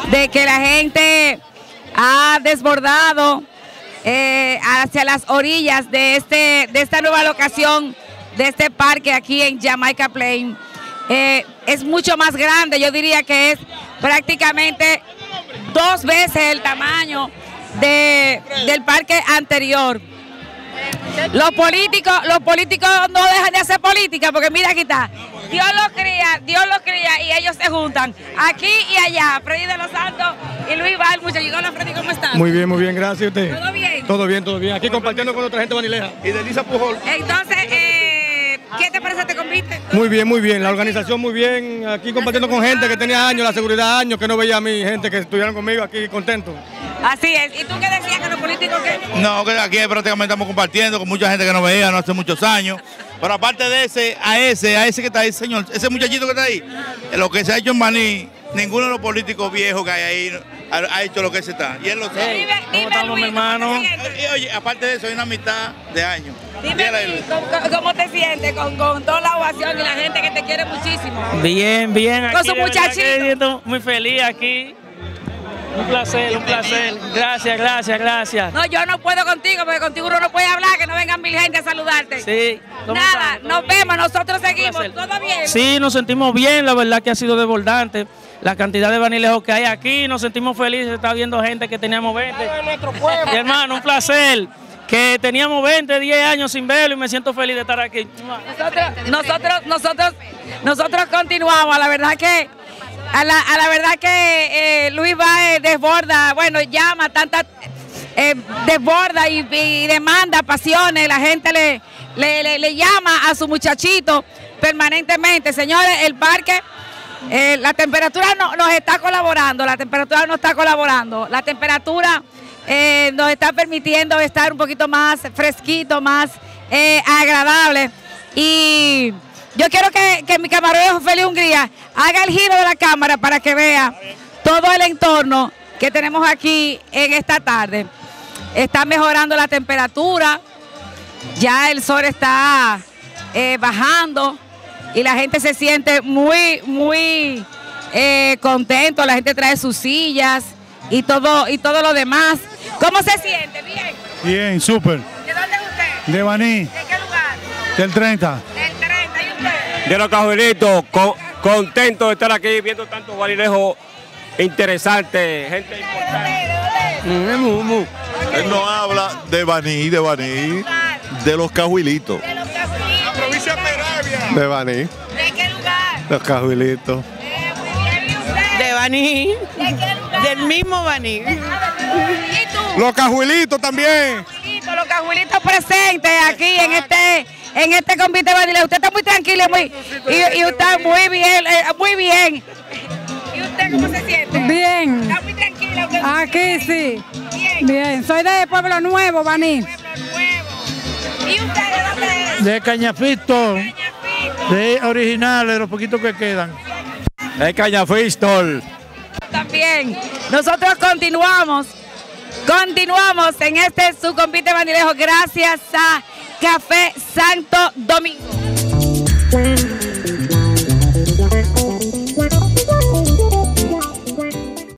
de que la gente ha desbordado hacia las orillas de esta nueva locación, de este parque aquí en Jamaica Plain. Es mucho más grande, yo diría que es prácticamente 2 veces el tamaño del parque anterior. Los políticos no dejan de hacer política, porque mira, aquí está, Dios los cría y ellos se juntan, aquí y allá. Freddy de los Santos y Luis Balmucha. Hola Freddy, ¿cómo estás? Muy bien, gracias. ¿Y usted? ¿Todo bien? Todo bien. Aquí compartiendo con otra gente banileja. Y de Elisa Pujol. Entonces, ¿qué te parece este convite? Muy bien, la organización muy bien. Aquí compartiendo con gente que tenía años, la seguridad años, que no veía a mi gente que estuvieron conmigo aquí contentos. Así es. ¿Y tú qué decías, que los políticos qué? No, que aquí prácticamente estamos compartiendo con mucha gente que no veía no hace muchos años. Pero aparte de ese que está ahí, señor, ese muchachito que está ahí, lo que se ha hecho en Baní, ninguno de los políticos viejos que hay ahí ha hecho lo que se está. Y él lo sabe. Dime, estamos, mi hermano? Oye, aparte de eso, hay una mitad de años. Dime, ¿cómo te sientes con toda la ovación y la gente que te quiere muchísimo? Bien. Con su muchachito. Muy feliz aquí. Un placer. Gracias. No, yo no puedo contigo, porque contigo uno no puede hablar, que no vengan 1000 gente a saludarte. Sí. Nada, nos vemos, nosotros seguimos, ¿todo bien? Sí, nos sentimos bien, la verdad que ha sido desbordante. La cantidad de vanilejos que hay aquí, nos sentimos felices, está viendo gente que teníamos 20. Mi hermano, un placer. Que teníamos 20, 10 años sin verlo y me siento feliz de estar aquí. Nosotros continuamos, a la verdad que Luis Baez desborda, bueno, llama tanta, desborda y demanda pasiones, la gente le llama a su muchachito permanentemente. Señores, el parque, la temperatura nos está colaborando, la temperatura nos está permitiendo estar un poquito más fresquito, más agradable. Y yo quiero que mi camarógrafo Félix Hungría haga el giro de la cámara para que vea todo el entorno que tenemos aquí en esta tarde. Está mejorando la temperatura, ya el sol está bajando y la gente se siente muy contento. La gente trae sus sillas y todo lo demás. ¿Cómo se siente? ¿Bien? Bien, súper. ¿De dónde es usted? De Baní. ¿De qué lugar? Del 30. Del 30, ¿y usted? De los Cajuelitos, contento de estar aquí viendo tantos vanilejos interesantes, gente importante. Él no habla de Baní, de los Cajuelitos. De los Cajuelitos. La provincia de Peravia. De Baní. ¿De qué lugar? Los Cajuelitos. Muy bien, ¿y usted? De Baní. ¿De qué lugar? Del mismo Baní. ¿Y tú? Los Cajuelitos también. Los Cajuelitos presentes aquí en este convite vanilejos. Usted está muy tranquilo y usted está muy bien, muy bien. ¿Y usted cómo se siente? Bien. ¿Está muy tranquila? Aquí sí. Bien. Soy de Pueblo Nuevo, Baní. Pueblo Nuevo. ¿Y usted de dónde es? De Cañafito. De originales, los poquitos que quedan. De Cañafistol. También. Nosotros continuamos en su convite vanilejos gracias a Café Santo Domingo.